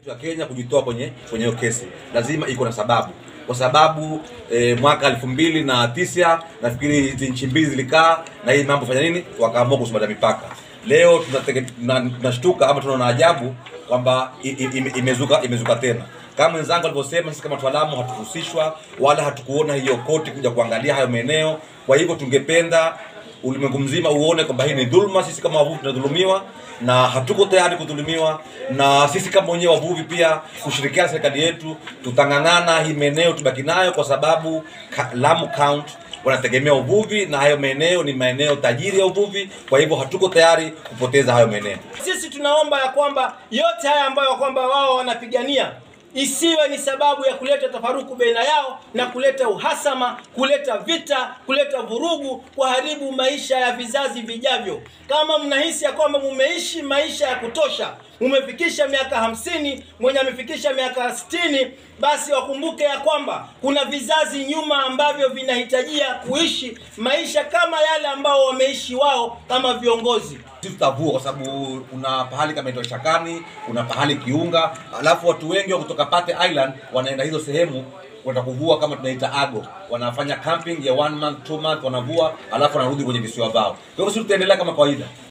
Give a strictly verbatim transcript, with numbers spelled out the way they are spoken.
ya Kenya kujitoa kwenye kwenye hiyo kesi lazima iko na sababu, kwa sababu e, mwaka elfu mbili na tisa nafikiri hizi nchi mbili zilikaa na hii mambo fanya nini, wakaamua kusimamisha mipaka. Leo tunashtuka ama tunaona ajabu kwamba imezuka imezuka tena. Kama wenzangu walivyosema, sisi kama wataalamu hatukuhusishwa wala hatukuona hiyo koti kuja kuangalia hayo maeneo. Kwa hivyo tungependa ulimwengu mzima uone kwamba hii ni dhulma. Sisi kama wavuvi tunadhulumiwa na hatuko tayari kudhulumiwa, na sisi kama wenyewe wavuvi pia kushirikiana serikali yetu tutangangana hii maeneo tubaki nayo, kwa sababu Lamu County wanategemea uvuvi na hayo maeneo ni maeneo tajiri ya uvuvi. Kwa hivyo hatuko tayari kupoteza hayo maeneo. Sisi tunaomba ya kwamba yote haya ambayo kwamba wao wanapigania isiwe ni sababu ya kuleta tafaruku baina yao na kuleta uhasama, kuleta vita, kuleta vurugu, kuharibu maisha ya vizazi vijavyo. Kama mnahisi ya kwamba mumeishi maisha ya kutosha, mumefikisha miaka hamsini, mwenye amefikisha miaka sitini, basi wakumbuke ya kwamba kuna vizazi nyuma ambavyo vinahitajia kuishi maisha kama yale ambao wameishi wao kama viongozi. Tutavua kwa sababu kuna pahali kama ito Shakani, kuna pahali Kiunga, alafu watu wengi wa kutoka Pate Island wanaenda hizo sehemu kwenda kuvua kama tunaita ago. Wanafanya camping ya one month, two month wanavua, alafu wanarudi kwenye visiwa vao. Kwa hivyo sisi tutaendelea kama kawaida.